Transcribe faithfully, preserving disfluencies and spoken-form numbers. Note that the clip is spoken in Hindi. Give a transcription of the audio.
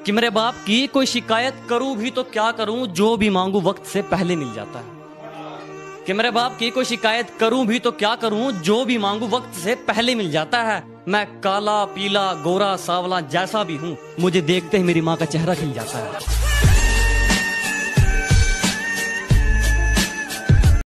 कि मेरे बाप की कोई शिकायत करूं भी तो क्या करूं, जो भी मांगू वक्त से पहले मिल जाता है। कि मेरे बाप की कोई शिकायत करूं भी तो क्या करूं, जो भी मांगू वक्त से पहले मिल जाता है। मैं काला पीला गोरा सावला जैसा भी हूं, मुझे देखते ही मेरी माँ का चेहरा खिल जाता है।